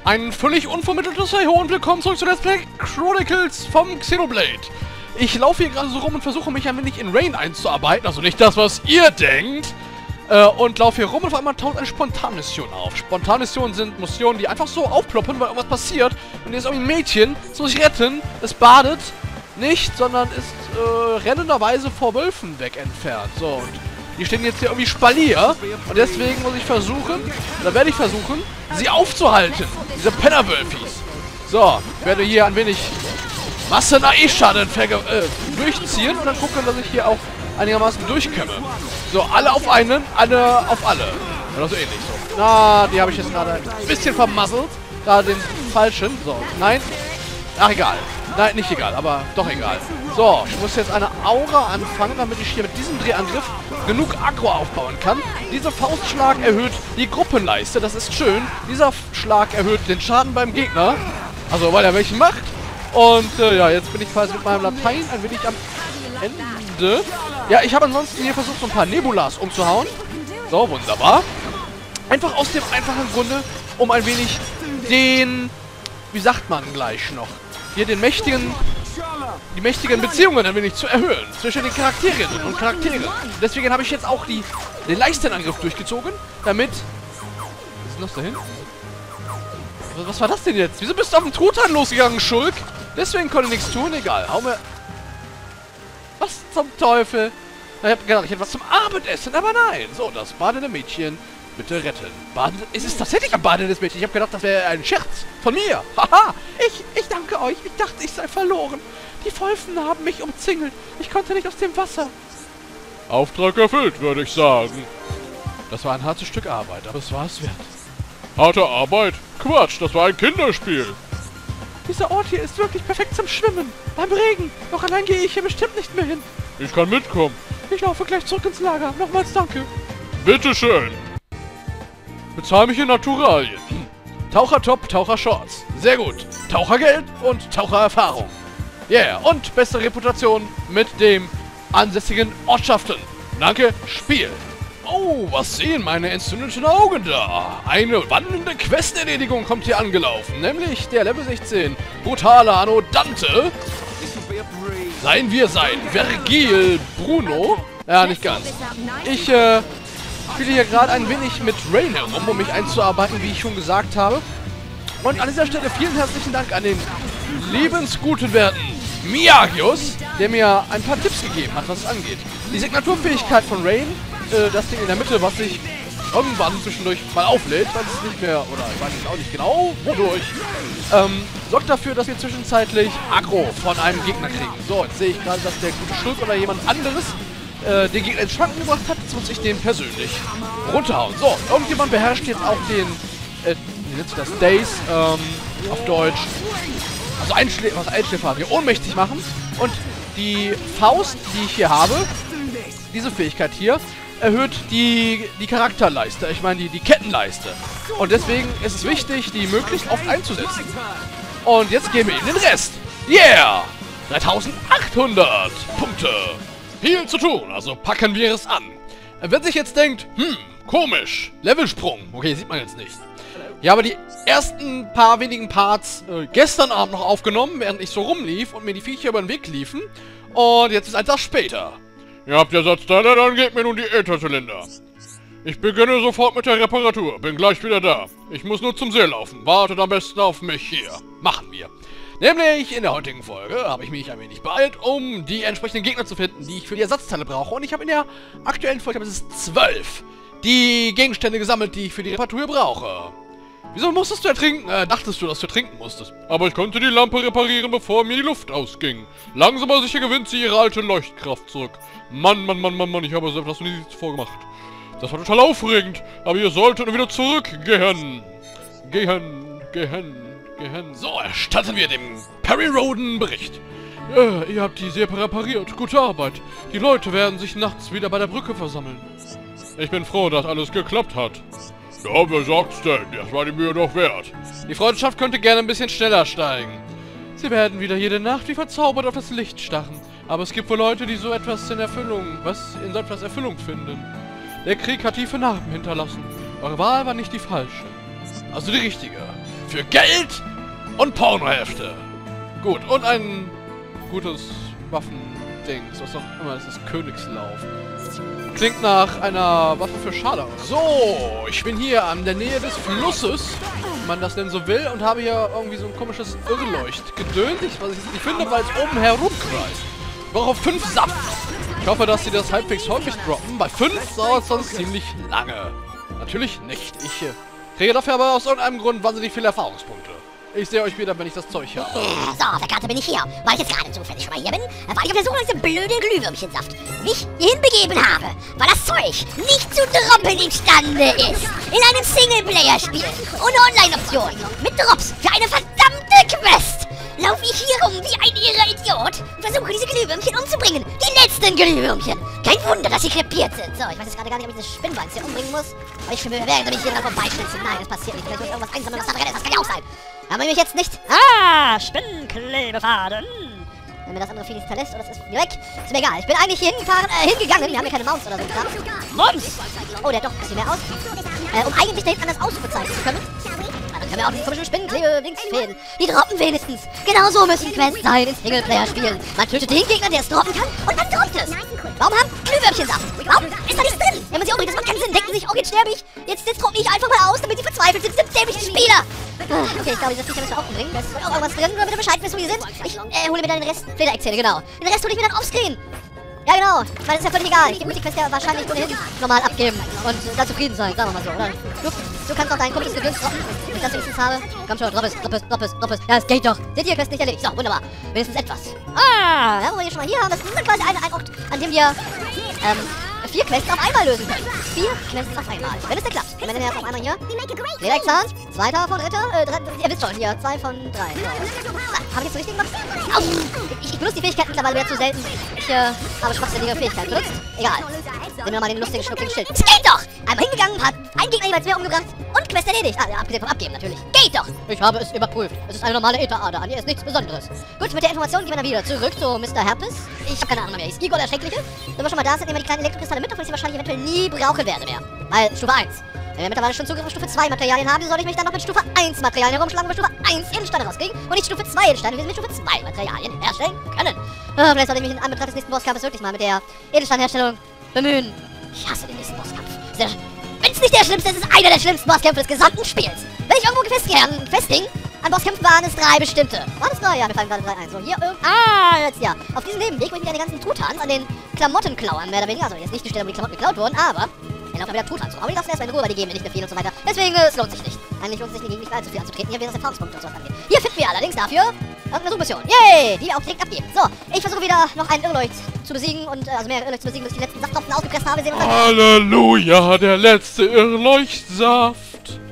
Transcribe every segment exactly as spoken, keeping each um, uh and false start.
Ein völlig unvermitteltes Hey ho und willkommen zurück zu Let's Play Chronicles vom Xenoblade. Ich laufe hier gerade so rum und versuche mich ein wenig in Rain einzuarbeiten, also nicht das, was ihr denkt. Äh, und laufe hier rum und auf einmal taucht eine Spontanmission auf. Spontanmissionen sind Missionen, die einfach so aufploppen, weil irgendwas passiert. Und hier ist irgendwie ein Mädchen, das muss sich retten, es badet nicht, sondern ist äh, rennenderweise vor Wölfen weg entfernt. So, und die stehen jetzt hier irgendwie Spalier. Und deswegen muss ich versuchen, oder werde ich versuchen, sie aufzuhalten. Diese Pennerwölfis. So, ich werde hier ein wenig Masse-Nae-Schaden äh, durchziehen und dann gucken, dass ich hier auch einigermaßen durchkomme. So, alle auf einen, alle auf alle. Oder so ähnlich so. Na, die habe ich jetzt gerade ein bisschen vermasselt. Gerade den falschen. So, nein. Ach, egal. Nein, nicht egal, aber doch egal. So, ich muss jetzt eine Aura anfangen, damit ich hier mit diesem Drehangriff genug Aggro aufbauen kann. Dieser Faustschlag erhöht die Gruppenleiste, das ist schön. Dieser Schlag erhöht den Schaden beim Gegner. Also, weil er welchen macht. Und, äh, ja, jetzt bin ich quasi mit meinem Latein ein wenig am Ende. Ja, ich habe ansonsten hier versucht, so ein paar Nebulas umzuhauen. So, wunderbar. Einfach aus dem einfachen Grunde, um ein wenig den, wie sagt man gleich noch, hier den mächtigen, die mächtigen Beziehungen ein wenig zu erhöhen zwischen den Charakterinnen und Charakteren. Deswegen habe ich jetzt auch die, den Leistenangriff durchgezogen, damit... Was ist denn das dahin? Was, was war das denn jetzt? Wieso bist du auf den Truthahn losgegangen, Schulk? Deswegen konnte nichts tun, egal. Hau mir... Was zum Teufel? Na, ich habe gedacht, ich hätte was zum Abendessen, aber nein. So, das badende Mädchen bitte retten. Baden, es ist tatsächlich ein badendes Mädchen. Ich habe gedacht, das wäre ein Scherz von mir. Haha, ich, ich danke euch. Ich dachte, ich sei verloren. Die Wölfen haben mich umzingelt. Ich konnte nicht aus dem Wasser. Auftrag erfüllt, würde ich sagen. Das war ein hartes Stück Arbeit, aber es war es wert. Harte Arbeit? Quatsch, das war ein Kinderspiel. Dieser Ort hier ist wirklich perfekt zum Schwimmen. Beim Regen. Doch allein gehe ich hier bestimmt nicht mehr hin. Ich kann mitkommen. Ich laufe gleich zurück ins Lager. Nochmals danke. Bitteschön. Bezahl mich in Naturalien. Hm. Tauchertop, Tauchershorts. Sehr gut. Tauchergeld und Tauchererfahrung. Yeah. Und beste Reputation mit dem ansässigen Ortschaften. Danke, Spiel. Oh, was sehen meine entzündeten Augen da? Eine wandelnde Questerledigung kommt hier angelaufen. Nämlich der Level sechzehn. Brutale Anno Dante. Seien wir sein. Vergil Bruno. Ja, nicht ganz. Ich, äh... spiele hier gerade ein wenig mit Rain herum, um mich einzuarbeiten, wie ich schon gesagt habe. Und an dieser Stelle vielen herzlichen Dank an den liebensguten Werten Miyagius, der mir ein paar Tipps gegeben hat, was es angeht. Die Signaturfähigkeit von Rain, äh, das Ding in der Mitte, was sich irgendwann zwischendurch mal auflädt, weil es nicht mehr, oder ich weiß jetzt auch nicht genau, wodurch, ähm, sorgt dafür, dass wir zwischenzeitlich Aggro von einem Gegner kriegen. So, jetzt sehe ich gerade, dass der gute Schulk oder jemand anderes Äh, den Gegner ins Schwanken gebracht hat, jetzt muss ich den persönlich runterhauen. So, irgendjemand beherrscht jetzt auch den, äh, wie nennt sich das, Days, ähm, auf Deutsch, also Einschlä was Einschläfer hier ohnmächtig machen. Und die Faust, die ich hier habe, diese Fähigkeit hier, erhöht die, die Charakterleiste, ich meine die, die Kettenleiste. Und deswegen ist es wichtig, die möglichst oft einzusetzen. Und jetzt geben wir ihm den Rest. Yeah! dreitausendachthundert Punkte. Viel zu tun, also packen wir es an. Wenn sich jetzt denkt, hm, komisch, Levelsprung. Okay, sieht man jetzt nicht. Ja, aber die ersten paar wenigen Parts äh, gestern Abend noch aufgenommen, während ich so rumlief und mir die Viecher über den Weg liefen. Und jetzt ist ein Tag später. Ihr habt den Ersatzteile, dann gebt mir nun die Ätherzylinder. Ich beginne sofort mit der Reparatur, bin gleich wieder da. Ich muss nur zum See laufen, wartet am besten auf mich hier. Machen wir. Nämlich in der heutigen Folge habe ich mich ein wenig beeilt, um die entsprechenden Gegner zu finden, die ich für die Ersatzteile brauche. Und ich habe in der aktuellen Folge, ich glaube, es ist zwölf, die Gegenstände gesammelt, die ich für die Reparatur brauche. Wieso musstest du ertrinken? Äh, dachtest du, dass du ertrinken musstest? Aber ich konnte die Lampe reparieren, bevor mir die Luft ausging. Langsam aber sicher gewinnt sie ihre alte Leuchtkraft zurück. Mann, Mann, Mann, Mann, Mann, ich habe so etwas nie zuvor gemacht. Das war total aufregend, aber ihr solltet nur wieder zurückgehen. Gehen, gehen. So, erstatten wir dem Perry Roden Bericht. Äh, ihr habt die sehr repariert. Gute Arbeit. Die Leute werden sich nachts wieder bei der Brücke versammeln. Ich bin froh, dass alles geklappt hat. Ja, wer sagt's denn? Das war die Mühe doch wert. Die Freundschaft könnte gerne ein bisschen schneller steigen. Sie werden wieder jede Nacht wie verzaubert auf das Licht starren. Aber es gibt wohl Leute, die so etwas in Erfüllung, was in so etwas Erfüllung finden. Der Krieg hat tiefe Narben hinterlassen. Eure Wahl war nicht die falsche. Also die richtige. Für Geld und Pornohefte. Gut, und ein gutes Waffendings, was auch immer, das ist Königslauf. Klingt nach einer Waffe für Schala. So, ich bin hier an der Nähe des Flusses, wenn man das denn so will, und habe hier irgendwie so ein komisches Irrleuchtgedöns, was ich nicht finde, weil es oben herumkreist. Ich brauche fünf Saft. Ich hoffe, dass sie das halbwegs häufig droppen. Bei fünf dauert es sonst ziemlich lange. Natürlich nicht. Ich äh, kriege dafür aber aus irgendeinem Grund wahnsinnig viele Erfahrungspunkte. Ich sehe euch wieder, wenn ich das Zeug habe. So, auf der Karte bin ich hier. Weil ich jetzt gerade zufällig schon mal hier bin, war ich auf der Suche nach diesem blöden Glühwürmchensaft. Mich hierhin begeben habe, weil das Zeug nicht zu droppen imstande ist. In einem Singleplayer-Spiel. Ohne Online-Option. Mit Drops für eine verdammte Quest. Laufe ich hier rum wie ein irrer Idiot und versuche diese Glühwürmchen umzubringen. Die letzten Glühwürmchen. Kein Wunder, dass sie krepiert sind. So, ich weiß jetzt gerade gar nicht, ob ich diese Spinnbeins hier umbringen muss. Aber ich schwimme, während ich hier dran vorbeischnitze. Nein, das passiert nicht. Vielleicht muss ich irgendwas einsammeln, was da drin ist. Das kann ja auch sein. Aber mich jetzt nicht. Ah, Spinnenklebefaden. Wenn mir das andere Vieh nicht verlässt oder es ist weg, ist mir egal. Ich bin eigentlich hier hingefahren, äh, hingegangen. Wir haben hier keine Maus oder so getan. Mums! Oh, der hat doch ein bisschen mehr aus. Äh, um eigentlich da hinten an das Ausrufezeichen zu können. Na, dann können wir auch diese komischen Spinnenkleber-Dings fehlen. Die droppen wenigstens. Genau so müssen Quests sein in Singleplayer-Spielen. Man tötet den Gegner, der es droppen kann, und dann droppt es. Warum haben Glühwürmchen Saft? Warum ist da nichts drin? Wenn man sie umbringt, das macht keinen Sinn. Denken sie sich, oh, jetzt sterbe ich. Jetzt, jetzt droppe ich einfach mal aus, damit sie verzweifelt sind. Diese dämlichen Spieler. Okay, ich glaube, diese Viecher müssen wir auch umbringen. Da ist auch irgendwas drin, nur damit ihr Bescheid wisst, wo die sind. Ich äh, hole mir dann den Rest. Fledereckzähne, genau. Den Rest hole ich mir dann offscreen. Ja, genau. Ich meine, das ist ja völlig egal. Ich gebe die Quest ja wahrscheinlich ohnehin normal abgeben. Und äh, dann zufrieden sein, sagen wir mal so, oder? Du, du kannst auch dein komisches Gedöns droppen, wenn ich das wenigstens habe. Komm schon, drop es, drop es, drop es, drop es. Ja, es geht doch. Sind die Quest nicht erledigt? So, wunderbar. Wenigstens etwas. Ah, ja, wo wir hier schon mal hier haben. Das ist dann quasi ein, ein Ort, an dem wir, ähm, vier Quests auf einmal lösen können. Vier Quests auf einmal. Wenn es denn klappt. Und wenn wir jetzt auf einmal hier. Lederzahn, zweiter von dritter, äh, drei, ihr wisst schon, hier, zwei von drei. So. Ah, hab ich jetzt so richtig gemacht? Au! Ich, ich benutze die Fähigkeit mittlerweile wieder zu selten. Ich, äh, habe schwachsinnige Fähigkeit benutzt. Egal. Nehmen wir mal den lustigen, schnuckligen Schild. Es geht doch! Einmal hingegangen, hat einen Gegner jeweils mehr umgebracht und Quest erledigt. Ah, ja, abgesehen vom Abgeben natürlich. Geht doch! Ich habe es überprüft. Es ist eine normale Ätherader. An ihr ist nichts Besonderes. Gut, mit der Information gehen wir dann wieder zurück zu Mister Herpes. Ich habe keine Ahnung mehr. Ich ist Igor der Schreckliche. Wenn wir schon mal da sind, nehmen wir die kleinen Elektrokristalle mit, obwohl ich sie wahrscheinlich eventuell nie brauchen werde mehr. Weil Stufe eins. Wenn wir mittlerweile schon Zugriff auf Stufe zwei Materialien haben, soll ich mich dann noch mit Stufe eins Materialien herumschlagen, um Stufe eins Edelsteine rauskriegen und nicht Stufe zwei Edelsteine, wie wir mit Stufe zwei Materialien herstellen können. Ah, vielleicht sollte ich mich in Anbetracht des nächsten Bosskampfes wirklich mal mit der Edelsteinherstellung bemühen. Ich hasse den nächsten Bosskampf. Wenn es nicht der schlimmste ist, ist es einer der schlimmsten Bosskämpfe des gesamten Spiels. Wenn ich irgendwo festgehalten, festhing, an Bosskämpfen waren es drei bestimmte. Waren es drei? Ja, mir fallen gerade drei ein. So, hier irgend... Ah, jetzt ja. Auf diesem Nebenweg, wo ich mich an den ganzen Tutans, an den Klamottenklauern mehr oder weniger, also jetzt nicht die Stelle, wo die Klamotten geklaut wurden, aber... Er laufen wieder Tutans rum. Aber die darfst du erstmal in Ruhe, weil die geben mir nicht mehr viel und so weiter. Deswegen, äh, es lohnt sich nicht. Eigentlich lohnt es sich gegen nicht allzu viel anzutreten. Hier wird das Erfahrungspunkte und so was angeht. Hier finden wir allerdings dafür irgendeine Suchmission. Yay! Die wir auch direkt abgeben. So, ich versuche wieder noch einen Irrleucht zu besiegen und, äh, also mehr Irrleucht zu besiegen, bis ich die letzten Safttropfen ausgepresst habe. Sehen wir uns Halleluja, der letzte Irrleuchtsaft.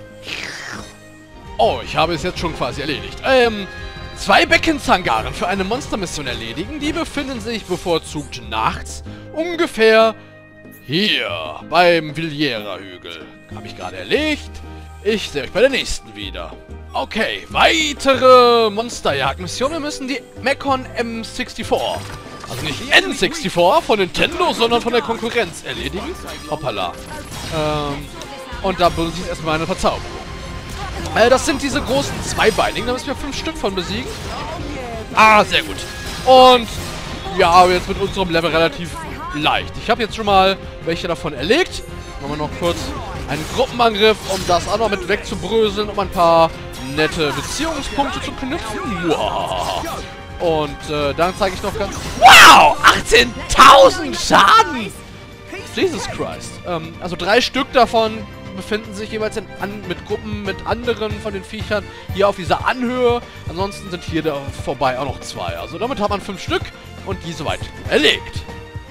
Oh, ich habe es jetzt schon quasi erledigt. Ähm, zwei Beckenzangaren für eine Monstermission erledigen. Die befinden sich bevorzugt nachts ungefähr hier beim Villera-Hügel. Habe ich gerade erlegt. Ich sehe euch bei der nächsten wieder. Okay, weitere Monsterjagd-Missionen. Wir müssen die Mechon M vierundsechzig, also nicht N vierundsechzig von Nintendo, sondern von der Konkurrenz erledigen. Hoppala. Ähm, und da benutze ich erstmal eine Verzauberung. Äh, das sind diese großen Zweibeinigen. Da müssen wir fünf Stück von besiegen. Ah, sehr gut. Und ja, aber jetzt mit unserem Level relativ leicht. Ich habe jetzt schon mal welche davon erlegt. Machen wir noch kurz einen Gruppenangriff, um das auch noch mit wegzubröseln, um ein paar nette Beziehungspunkte zu knüpfen. Wow. Und äh, dann zeige ich noch ganz... Wow! achtzehntausend Schaden! Jesus Christ. Ähm, also drei Stück davon befinden sich jeweils in an, mit Gruppen mit anderen von den Viechern hier auf dieser Anhöhe. Ansonsten sind hier da vorbei auch noch zwei. Also damit hat man fünf Stück und die soweit erlegt.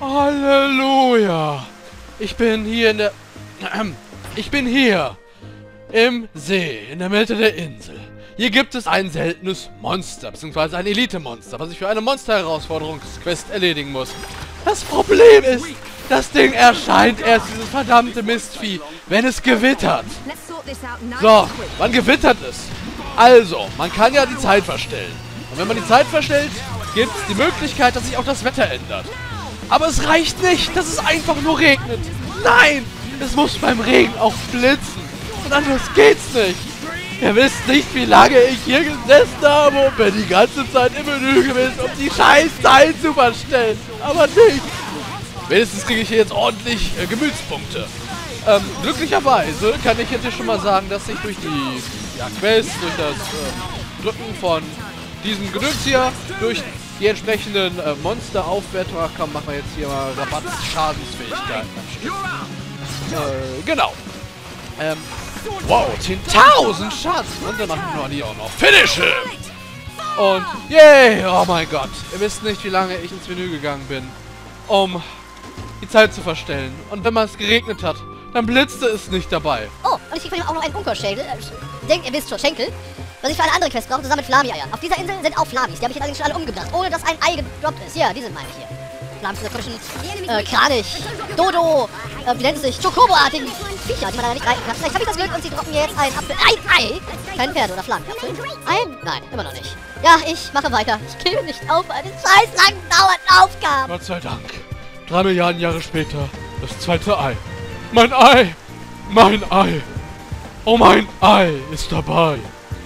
Halleluja! Ich bin hier in der... Ich bin hier im See, in der Mitte der Insel. Hier gibt es ein seltenes Monster, beziehungsweise ein Elite-Monster, was ich für eine Monster-Herausforderungsquest erledigen muss. Das Problem ist, das Ding erscheint erst, dieses verdammte Mistvieh, wenn es gewittert. So, wann gewittert es? Also, man kann ja die Zeit verstellen. Und wenn man die Zeit verstellt, gibt es die Möglichkeit, dass sich auch das Wetter ändert. Aber es reicht nicht, dass es einfach nur regnet. Nein, es muss beim Regen auch blitzen. Und anders geht's nicht. Ihr wisst nicht, wie lange ich hier gesessen habe und bin die ganze Zeit im Menü gewesen, um die scheiß Teil zu verstellen. Aber nicht. Wenigstens kriege ich hier jetzt ordentlich äh, Gemütspunkte. Ähm, glücklicherweise kann ich jetzt hier schon mal sagen, dass ich durch die ja, Quest, durch das äh, Drücken von diesem Gedöns hier, durch die entsprechenden äh, Monster-Aufwertung, ach komm, machen wir jetzt hier mal Rabatt-Schadensfähigkeiten am Stück. Äh, genau. Ähm, wow, zehntausend Schaden. Und dann machen wir die auch noch. Finish him! Und, yay, oh mein Gott. Ihr wisst nicht, wie lange ich ins Menü gegangen bin, um die Zeit zu verstellen. Und wenn man es geregnet hat, dann blitzte es nicht dabei. Oh, und ich krieg von ihm auch noch einen Unkohlschädel. Äh, denkt, ihr wisst schon, Schenkel. Was ich für eine andere Quest brauche, zusammen mit Flami-Eiern. Auf dieser Insel sind auch Flamis. Die habe ich jetzt eigentlich schon alle umgebracht, ohne dass ein Ei gedroppt ist. Hier, die sind meine hier. Flamis, diese komischen, äh, Kranich, Dodo, äh, wie nennt es sich, Chocobo-artigen Viecher, die man leider nicht reiten kann. Vielleicht habe ich das Glück und sie droppen mir jetzt ein Apfel. Ein Ei! Kein Pferd oder Flammenapfel. Ein? Nein, immer noch nicht. Ja, ich mache weiter. Ich gebe nicht auf eine scheiß lang dauernden Aufgabe. Gott sei Dank. Drei Milliarden Jahre später. Das zweite Ei. Mein Ei! Mein Ei! Oh, mein Ei ist dabei.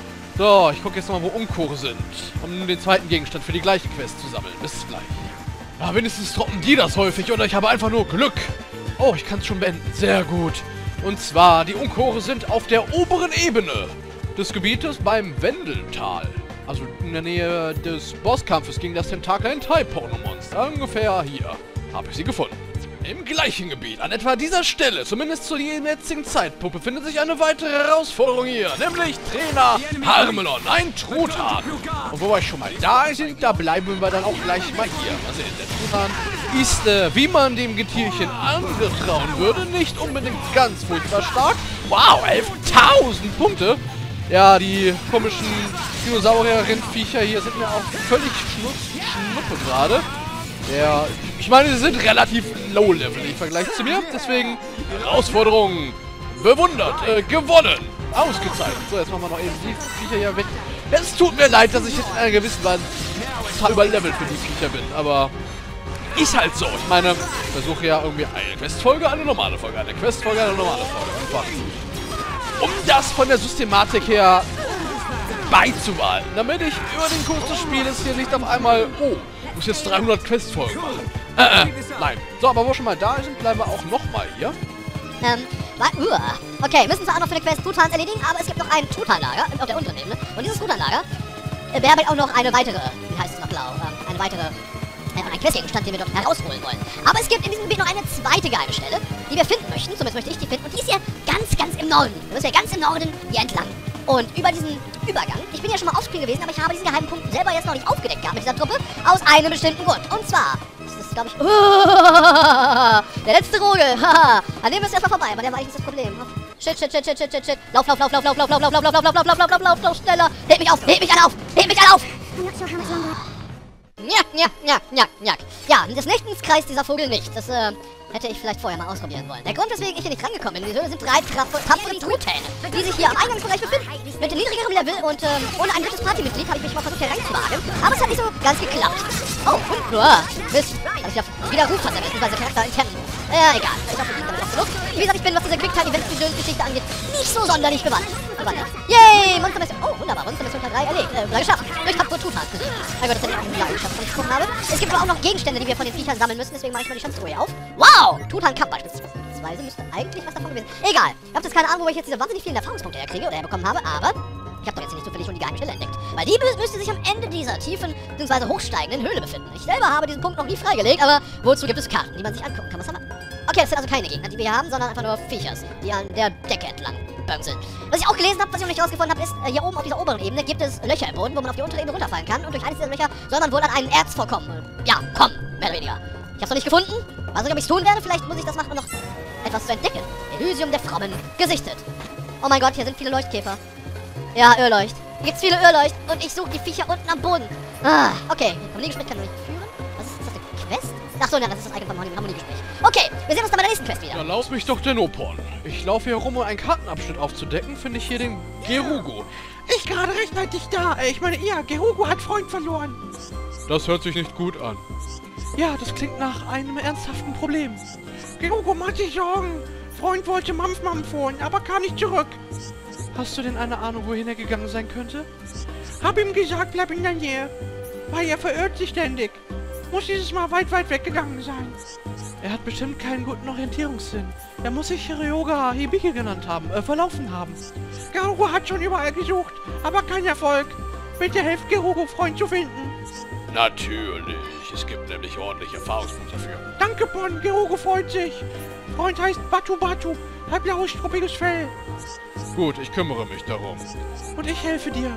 So, ich gucke jetzt mal, wo Unkohle sind, um den zweiten Gegenstand für die gleiche Quest zu sammeln. Bis gleich. Ja, wenigstens droppen die das häufig oder ich habe einfach nur Glück. Oh, ich kann es schon beenden. Sehr gut. Und zwar, die Unkohle sind auf der oberen Ebene des Gebietes beim Wendeltal. Also in der Nähe des Bosskampfes gegen das Tentakel-Hentai-Porno-Monster. Ungefähr hier habe ich sie gefunden. Im gleichen Gebiet, an etwa dieser Stelle, zumindest zu jedem jetzigen Zeitpunkt, befindet sich eine weitere Herausforderung hier, nämlich Trainer Harmelon, ein Truthahn. Und wo wir schon mal da sind, da bleiben wir dann auch gleich mal hier. Mal sehen, der Truthahn ist, äh, wie man dem Getierchen angetrauen würde, nicht unbedingt ganz furchtbar stark. Wow, elftausend Punkte. Ja, die komischen Dinosaurier-Rindviecher hier sind mir auch völlig schnupf, schnuppe gerade. Ja, ich meine, sie sind relativ low-level im Vergleich zu mir. Deswegen Herausforderung bewundert, äh, gewonnen, ausgezeichnet. So, jetzt machen wir noch eben die Viecher hier weg. Es tut mir leid, dass ich jetzt in einer gewissen Weise total überlevelt für die Viecher bin, aber ist halt so. Ich meine, ich versuche ja irgendwie eine Questfolge, eine normale Folge, eine Questfolge, eine normale Folge. Einfach, um das von der Systematik her beizubehalten, damit ich über den Kurs des Spieles hier nicht auf einmal, oh, muss jetzt dreihundert Questfolgen machen. Äh, äh, nein. So, aber wo wir schon mal da sind, bleiben wir auch nochmal hier. Ähm, uah. Okay, müssen zwar auch noch für eine Quest Truthahns erledigen, aber es gibt noch ein Truthahnlager auf der unteren Ebene. Und dieses Truthahnlager äh, beherbergt auch noch eine weitere, wie heißt es noch blau, ähm, eine weitere, äh, ein Questgegenstand, den wir dort herausholen wollen. Aber es gibt in diesem Gebiet noch eine zweite geheime Stelle, die wir finden möchten. Zumindest möchte ich die finden. Und die ist hier ganz, ganz im Norden. Wir müssen ja ganz im Norden hier entlang. Und über diesen Übergang, ich bin ja schon mal offscreen gewesen, aber ich habe diesen geheimen Punkt selber jetzt noch nicht aufgedeckt gehabt mit dieser Truppe, aus einem bestimmten Grund. Und zwar, das ist, glaube ich, oh, der letzte Rogel, haha, an dem ist erstmal vorbei, aber der war eigentlich das Problem. Shit, shit, shit, shit, shit, shit, shit, lauf, lauf, lauf, lauf, lauf, lauf, lauf, lauf, lauf, lauf, lauf, lauf, lauf, lauf, lauf, lauf, schneller, heb mich auf, heb mich alle auf, heb mich alle auf. Ja, ja, ja, ja, ja. Ja, des Nächtens kreist dieser Vogel nicht. Das, äh, hätte ich vielleicht vorher mal ausprobieren wollen. Der Grund, weswegen ich hier nicht rangekommen bin in die Höhle, sind drei tapfere Truthähne, die sich hier am Eingangsbereich befinden. Mit niedrigerem Level und, ähm, ohne ein drittes Partymitglied habe ich mich mal versucht, hier reinzuwagen. Aber es hat nicht so ganz geklappt. Oh, und, oh, Mist. Hab ich wieder, wieder Ruf versammelt, beziehungsweise Charakter intern. Ja, egal. Ich hoffe, ich bin damit auch genug. Wie gesagt, ich bin, was diese Quicktime-Event-Geschichte angeht, nicht so sonderlich bewandt. Bewandert. Yay! Monstermission. Oh, wunderbar. Monstermission Teil drei erlegt. Äh, geschafft. Durch tapfere Truthahn besiegt. Mein Gott, das hätte ich auch im Jahr geschafft, was ich gefunden habe. Es gibt aber auch noch Gegenstände, die wir von den Viechern sammeln müssen. Deswegen mache ich mal die Schanztruhe auf. Wow! Truthahn-Cup beispielsweise müsste eigentlich was davon gewesen sein. Egal. Ich habe jetzt keine Ahnung, wo ich jetzt diese wahnsinnig vielen Erfahrungspunkte herkriege oder herbekommen habe, aber ich habe doch jetzt nicht zufällig schon die geheime Stelle entdeckt. Weil die müsste sich am Ende dieser tiefen bzw. hochsteigenden Höhle befinden. Ich selber habe diesen Punkt noch nie freigelegt, aber wozu gibt es Karten, die man sich angucken kann? Was haben wir? Okay, das sind also keine Gegner, die wir hier haben, sondern einfach nur Viechers, die an der Decke entlang bömseln. Was ich auch gelesen habe, was ich noch nicht rausgefunden habe, ist, äh, hier oben auf dieser oberen Ebene gibt es Löcher im Boden, wo man auf die untere Ebene runterfallen kann. Und durch eines dieser Löcher soll man wohl an einen Erzvorkommen, ja, kommen, mehr oder weniger. Ich hab's noch nicht gefunden. Weiß nicht, ob ich's tun werde. Vielleicht muss ich das machen, um noch etwas zu entdecken. Elysium der Frommen. Gesichtet. Oh mein Gott, hier sind viele Leuchtkäfer. Ja, Irrleucht. Hier gibt's viele Irrleucht. Und ich suche die Viecher unten am Boden. Ah, okay. Harmoniegespräch kann man nicht führen. Was ist, ist das eine Quest? Achso, nein, das ist das eigene Harmoniegespräch. Okay, wir sehen uns dann bei der nächsten Quest wieder. Ja, lass mich doch den Opern. Ich laufe hier rum, um einen Kartenabschnitt aufzudecken, finde ich hier den Gerugo. Ich gerade rechtzeitig da. Ich meine, ja, Gerugo hat Freund verloren. Das hört sich nicht gut an. Ja, das klingt nach einem ernsthaften Problem. Gerugo macht sich Sorgen. Freund wollte Mampf Mampf holen, aber kam nicht zurück. Hast du denn eine Ahnung, wohin er gegangen sein könnte? Hab ihm gesagt, bleib in der Nähe. Weil er verirrt sich ständig. Muss dieses Mal weit, weit weggegangen sein. Er hat bestimmt keinen guten Orientierungssinn. Er muss sich Ryoga Hibiki genannt haben, äh, verlaufen haben. Gerugo hat schon überall gesucht, aber kein Erfolg. Bitte helft Gerugo, Freund zu finden. Natürlich. Es gibt nämlich ordentliche Erfahrungspunkte dafür. Danke, Bon. Gerugo freut sich. Freund heißt Batu Batu. Hat blaues, struppiges Fell. Gut, ich kümmere mich darum. Und ich helfe dir.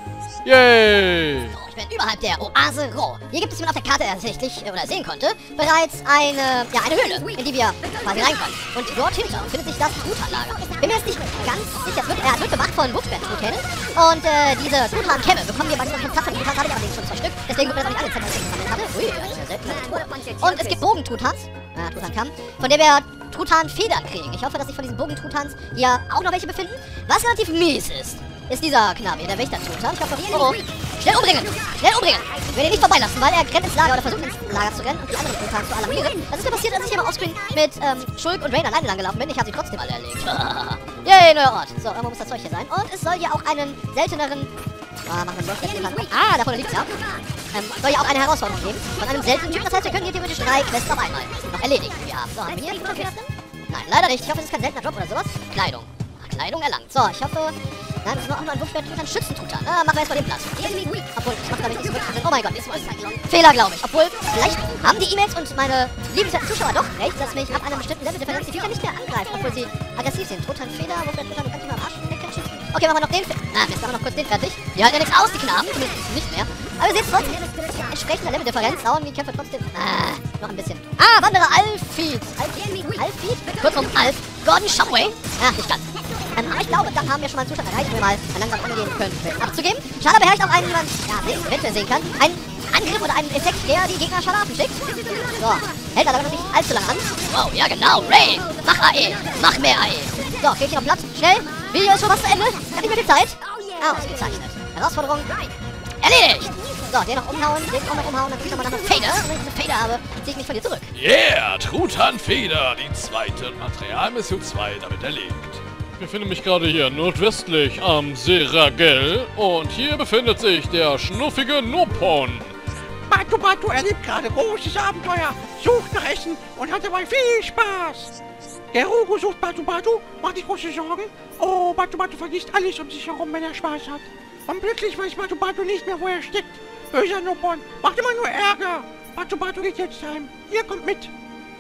Yay! So, ich bin überhalb der Oase Ro. Hier gibt es, wie man auf der Karte ersichtlich äh, oder sehen konnte, bereits eine, ja, eine Höhle, in die wir quasi reinkommen. Und dort hinter befindet sich das Truthahn-Lager. Bin mir jetzt nicht ganz sicher, es wird, äh, es wird gemacht von Buchsperr-Truthähnen. Und äh, diese Truthahn-Kämme bekommen wir bei diesem Konzert von Truthahn, habe ich allerdings schon zwei Stück. Deswegen wird mir das auch nicht alle Zeit, die ich gesammelt hatte. Ui, das ist eine seltene Natur. Und es gibt Bogen-Truthahns, äh, Truthahn-Kamm, von der wir Truthan-Federn kriegen. Ich hoffe, dass sich von diesen Bogen-Truthahns hier auch noch welche befinden. Was relativ mies ist, ist dieser Knabe hier, der Wächter-Truthan. Ich hoffe, oh, oh. Schnell umbringen! Schnell umbringen! Ich will ihn nicht vorbeilassen, weil er rennt ins Lager oder versucht ins Lager zu rennen und die anderen Truthans zu alarmieren. Das ist mir passiert, als ich hier mal offscreen mit ähm, Shulk und Rain alleine lang gelaufen bin. Ich habe sie trotzdem alle erlegt. Yay, neuer Ort. So, irgendwo muss das Zeug hier sein. Und es soll hier auch einen selteneren... Ah, machen wir so. Ah, da vorne liegt's ja. Ähm, soll ja auch eine Herausforderung geben. Von einem seltenen Typ. Das heißt, wir können hier theoretisch drei Quests auf einmal noch erledigen, die wir haben. So, haben wir hier Kisten? Nein, leider nicht. Ich hoffe, es ist kein seltener Drop oder sowas. Kleidung. Ach, Kleidung erlangt. So, ich hoffe... Nein, das ist auch noch ein Wurfschwert-Truthahn, Schützentruthahn. Ah, machen wir erstmal den Platz. Obwohl, ich mach damit nicht so wirklich Sinn. Oh mein Gott, das ist Fehler, glaube ich. Obwohl, vielleicht haben die E-Mails und meine liebenswerten Zuschauer doch recht, dass mich ab einer bestimmten Level-Differenz die Viecher nicht mehr angreifen, obwohl sie aggressiv sind. Truthahn-Feder, Wurfschwert-Truthahn, kann ich mal am Arsch wegkatschen? Okay, machen wir noch den fertig. Ah, Mist, machen wir noch kurz den fertig. Die halten ja nichts aus, die Knaben. Zumindest nicht mehr. Aber ihr seht trotzdem, entsprechender Level-Differenz dauern die Kämpfe trotzdem. Ah, noch ein bisschen. Ah, Wanderer Alfeed. Alfeed? Kurzum, Alf. Gordon Shumway. Ja, nicht ganz. Ähm, aber ich glaube, dann haben wir schon mal einen Zustand erreicht, wo wir mal langsam angehen können, Quellen abzugeben. Schade, beherrscht auch einen, wie man ja, sehen, eventuell sehen kann, einen Angriff oder einen Effekt, der die Gegner Schalafen schickt. So, hält aber noch nicht allzu lange an. Wow, ja genau, Ray, mach A E, mach mehr A E. So, krieg ich noch Platz, schnell, Video ist schon fast zu Ende, hat nicht mehr viel Zeit. Ah, ausgezeichnet. Herausforderung, erledigt. So, den noch umhauen, den auch noch umhauen, dann krieg ich nochmal nach einer Feder. Und wenn ich eine Feder habe, zieh ich mich von dir zurück. Yeah, Truthan-Feder, die zweite Materialmission zwei damit erledigt. Ich befinde mich gerade hier nordwestlich am Seragel und hier befindet sich der schnuffige Nopon. Batu Batu erlebt gerade großes Abenteuer, sucht nach Essen und hat dabei viel Spaß. Gerugo sucht Batu Batu, macht sich große Sorgen. Oh, Batu Batu vergisst alles um sich herum, wenn er Spaß hat. Und plötzlich weiß Batu Batu nicht mehr, wo er steckt. Böser Nopon, macht immer nur Ärger. Batu Batu geht jetzt heim. Ihr kommt mit.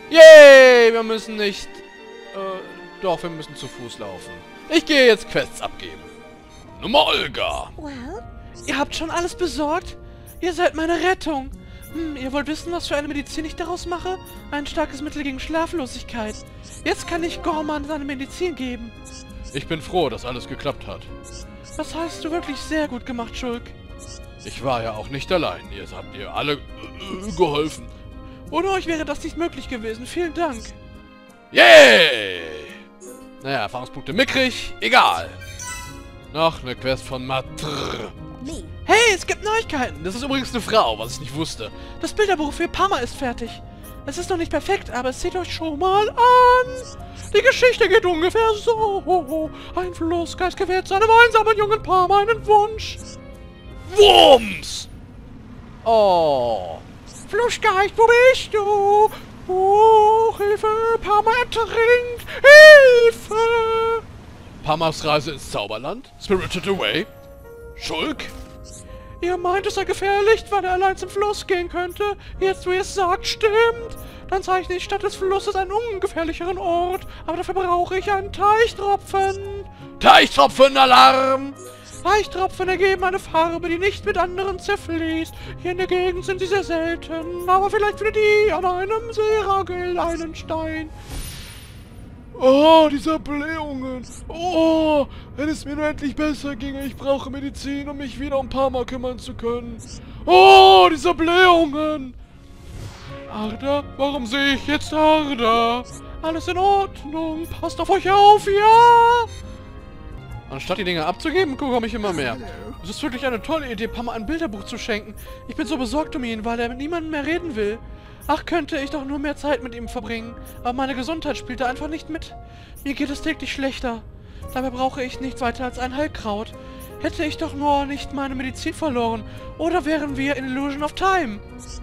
Yay, wir müssen nicht... Äh... Doch, wir müssen zu Fuß laufen. Ich gehe jetzt Quests abgeben. Nummer Olga. Well? Ihr habt schon alles besorgt? Ihr seid meine Rettung. Hm, ihr wollt wissen, was für eine Medizin ich daraus mache? Ein starkes Mittel gegen Schlaflosigkeit. Jetzt kann ich Gorman seine Medizin geben. Ich bin froh, dass alles geklappt hat. Das hast du wirklich sehr gut gemacht, Shulk. Ich war ja auch nicht allein. Ihr habt ihr alle äh, geholfen. Ohne euch wäre das nicht möglich gewesen. Vielen Dank. Yay! Naja, Erfahrungspunkte mickrig, egal. Noch eine Quest von Matr. Hey, es gibt Neuigkeiten. Das ist übrigens eine Frau, was ich nicht wusste. Das Bilderbuch für Parma ist fertig. Es ist noch nicht perfekt, aber seht euch schon mal an. Die Geschichte geht ungefähr so. Ein Flussgeist gewährt seinem einsamen jungen Parma einen Wunsch. Wumms! Oh. Flussgeist, wo bist du? Oh, Hilfe, Parma ertrinkt. Hilfe! Parmas Reise ins Zauberland? Spirited Away? Shulk? Ihr meint, es sei gefährlich, weil er allein zum Fluss gehen könnte? Jetzt, wo ihr es sagt, stimmt. Dann zeichne ich statt des Flusses einen ungefährlicheren Ort. Aber dafür brauche ich einen Teichtropfen. Teichtropfen-Alarm! Teichtropfen ergeben eine Farbe, die nicht mit anderen zerfließt. Hier in der Gegend sind sie sehr selten. Aber vielleicht findet ihr an einem Seragel einen Stein. Oh, diese Blähungen. Oh, wenn es mir nur endlich besser ginge. Ich brauche Medizin, um mich wieder um Parma kümmern zu können. Oh, diese Blähungen. Arda, warum sehe ich jetzt Arda? Alles in Ordnung. Passt auf euch auf, ja? Anstatt die Dinge abzugeben, komme ich immer mehr. Es ist wirklich eine tolle Idee, Parma ein Bilderbuch zu schenken. Ich bin so besorgt um ihn, weil er mit niemandem mehr reden will. Ach, könnte ich doch nur mehr Zeit mit ihm verbringen. Aber meine Gesundheit spielt da einfach nicht mit. Mir geht es täglich schlechter. Dabei brauche ich nicht weiter als ein Heilkraut. Hätte ich doch nur nicht meine Medizin verloren. Oder wären wir in Illusion of Time?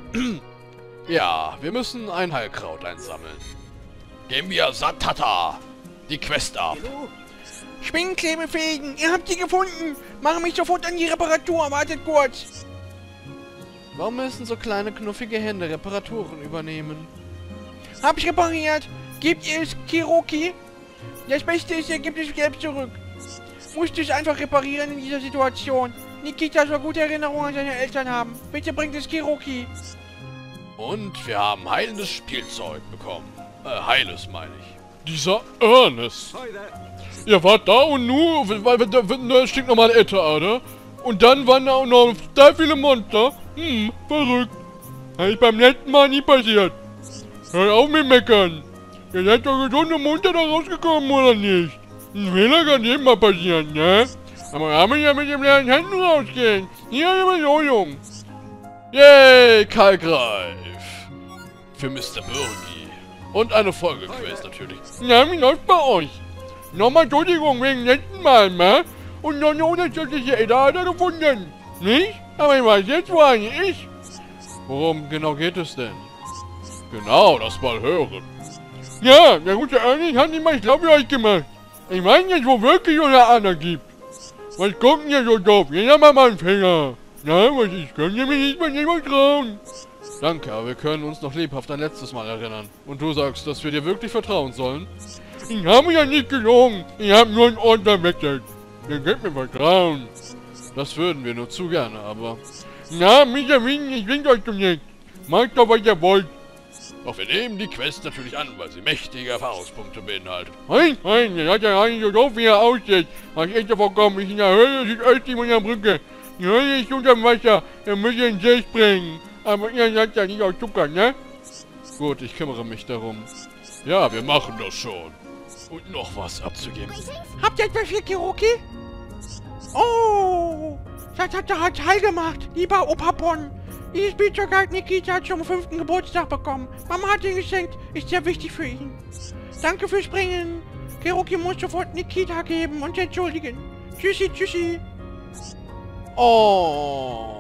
Ja, wir müssen ein Heilkraut einsammeln. Geben wir Satata die Quest ab. Schwingklebefähigen, ihr habt sie gefunden. Mache mich sofort an die Reparatur, wartet kurz. Warum müssen so kleine, knuffige Hände Reparaturen übernehmen? Hab ich repariert. Gebt ihr es Kiroki? Das Beste ist, ihr gebt es selbst zurück. Musste es einfach reparieren in dieser Situation. Nikita soll gute Erinnerungen an seine Eltern haben. Bitte bringt es Kiroki. Und wir haben heilendes Spielzeug bekommen. Äh, heiles meine ich. Dieser Ernest. Ihr wart da und nur, weil da, da steht nochmal eine Etterader. Und dann waren da auch noch sehr viele Monster. Hm, verrückt. Das ist beim letzten Mal nie passiert. Hört auf mit meckern. Ihr seid doch gesund und munter da rausgekommen, oder nicht? Ein Fehler kann jedem mal passieren, ne? Aber wir haben ja mit dem leeren Händen rausgehen. Hier immer so jung. Yay, Kalkreif. Für Mister Burgi. Und eine Folgequest natürlich. Na, wie läuft's bei euch? Nochmal Entschuldigung wegen letzten Mal, ne? Und noch eine unterschiedliche Eda hat er gefunden. Nicht? Aber ich weiß jetzt, wo eine ist. Worum genau geht es denn? Genau, das mal hören. Ja, der gute Ernie hat nicht mal Glaube euch gemacht. Ich meine jetzt, wo wirklich oder einer gibt. Was gucken ihr so doof? Jeder mal meinen Finger. Na, was ist? Können ihr mir nicht mal jemand trauen? Danke, aber wir können uns noch lebhaft an letztes Mal erinnern. Und du sagst, dass wir dir wirklich vertrauen sollen? Ich habe ja nicht gelogen. Ich habe nur einen Ort ermittelt. Ihr könnt mir vertrauen. Das würden wir nur zu gerne, aber... Na, Mister Wien, ich winke euch doch nicht. Macht doch, was ihr wollt. Doch wir nehmen die Quest natürlich an, weil sie mächtige Erfahrungspunkte beinhaltet. Nein, nein, ihr seid ja gar nicht so doof, wie er aussieht. Was echt davon kommt, ich in der Höhle südöstlich von der Brücke. Die Höhle ist unter dem Wasser, ihr müsst in den See springen. Aber ihr seid ja nicht aus Zucker, ne? Gut, ich kümmere mich darum. Ja, wir machen das schon. Und noch was abzugeben. Habt ihr etwa viel Kiroki? Oh, das hat er halt heil gemacht, lieber Opa Bon. Dieses Spielzeug hat Nikita zum fünften Geburtstag bekommen. Mama hat ihn geschenkt, ist sehr wichtig für ihn. Danke fürs Bringen. Kiroki muss sofort Nikita geben und entschuldigen. Tschüssi, tschüssi. Oh.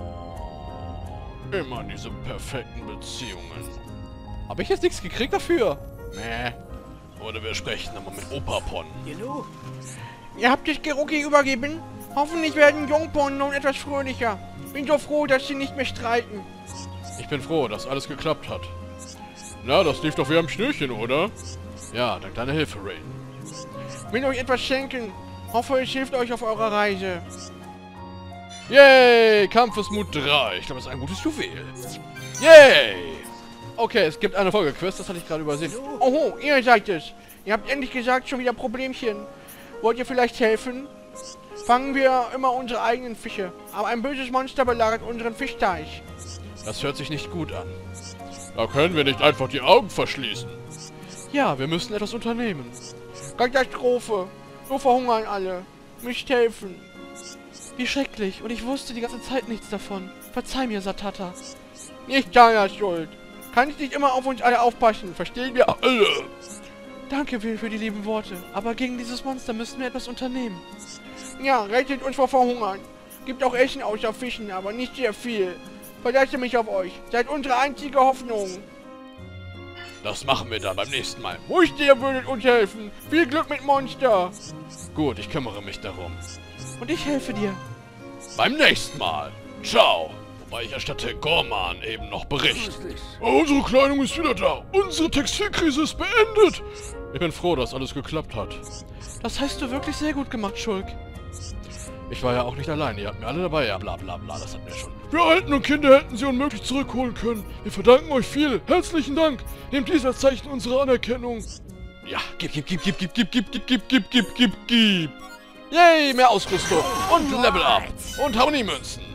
Immer diese perfekten Beziehungen. Habe ich jetzt nichts gekriegt dafür? Nee. Oder wir sprechen aber mit Opa Pon. Ihr habt es Kiroki übergeben? Hoffentlich werden Jungpon nun etwas fröhlicher. Bin so froh, dass sie nicht mehr streiten. Ich bin froh, dass alles geklappt hat. Na, das lief doch wie am Schnürchen, oder? Ja, dank deiner Hilfe, Rain. Will euch etwas schenken. Hoffe, es hilft euch auf eurer Reise. Yay! Kampfesmut drei. Ich glaube, das ist ein gutes Juwel. Yay! Okay, es gibt eine Folgequest, das hatte ich gerade übersehen. Oho, ihr seid es. Ihr habt endlich gesagt, schon wieder Problemchen. Wollt ihr vielleicht helfen? Fangen wir immer unsere eigenen Fische. Aber ein böses Monster belagert unseren Fischteich. Das hört sich nicht gut an. Da können wir nicht einfach die Augen verschließen. Ja, wir müssen etwas unternehmen. Katastrophe. So verhungern alle. Müsst helfen. Wie schrecklich. Und ich wusste die ganze Zeit nichts davon. Verzeih mir, Satata. Nicht deiner Schuld. Kannst nicht immer auf uns alle aufpassen. Verstehen wir alle. Danke, Will, für die lieben Worte. Aber gegen dieses Monster müssen wir etwas unternehmen. Ja, rettet uns vor Verhungern. Gibt auch Essen außer Fischen, aber nicht sehr viel. Verlasse mich auf euch. Seid unsere einzige Hoffnung. Das machen wir dann beim nächsten Mal. Wusste, ihr würdet uns helfen. Viel Glück mit Monster. Gut, ich kümmere mich darum. Und ich helfe dir. Beim nächsten Mal. Ciao. Wobei ich erstatte Gorman eben noch Bericht. Unsere Kleidung ist wieder da. Unsere Textilkrise ist beendet. Ich bin froh, dass alles geklappt hat. Das hast du wirklich sehr gut gemacht, Schulk. Ich war ja auch nicht allein. Ihr habt mir alle dabei. Ja, bla bla bla. Das hatten wir schon. Wir Alten und Kinder hätten sie unmöglich zurückholen können. Wir verdanken euch viel. Herzlichen Dank. Nehmt dies als Zeichen unserer Anerkennung. Ja, gib, gib, gib, gib, gib, gib, gib, gib, gib, gib, gib, gib, gib. Yay, mehr Ausrüstung. Und Level Up. Und Harmoniemünzen.